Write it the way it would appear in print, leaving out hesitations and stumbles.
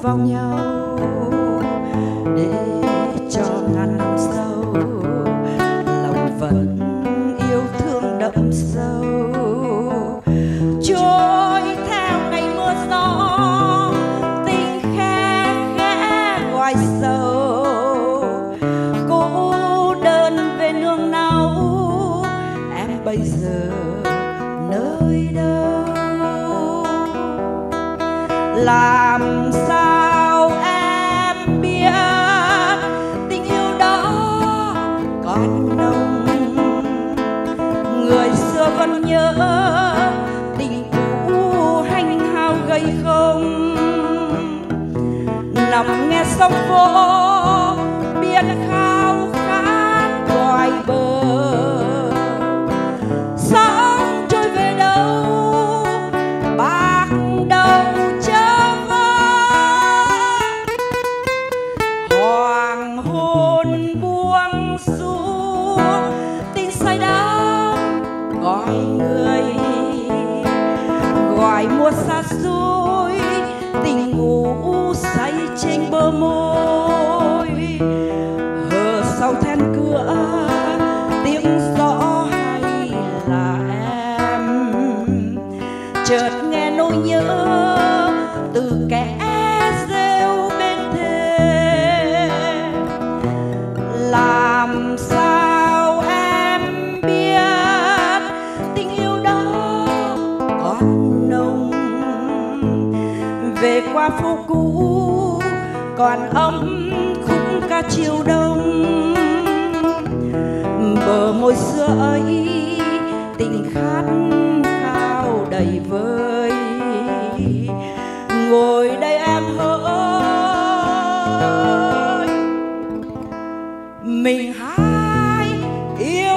vào nhau để cho ngàn năm sau lòng vẫn yêu thương đậm sâu. Trôi theo ngày mưa gió tình khe khẽ gọi sầu, cô đơn về nương náu em bây giờ nơi đâu? Làm sao em biết tình yêu đó còn nồng, người xưa vẫn nhớ tình cũ hành hao gầy không. Nằm nghe sóng vỗ biển khao khát gọi bờ, sóng trôi về đâu bạc đầu chớ vơ. Hoàng hôn buông xuống tình say đắm gọi người, gọi mùa xa xôi tình ngủ say trên bờ môi. Hờ sau then cửa tiếng gió hay là em, chợt nghe nỗi nhớ từ kẻ rêu bên thềm. Làm sao em biết tình yêu đó còn nồng, về qua phố cũ còn ấm khúc ca chiều đông. Bờ môi xưa ấy tình khát khao đầy vơi, ngồi đây em hỡi mình hai yêu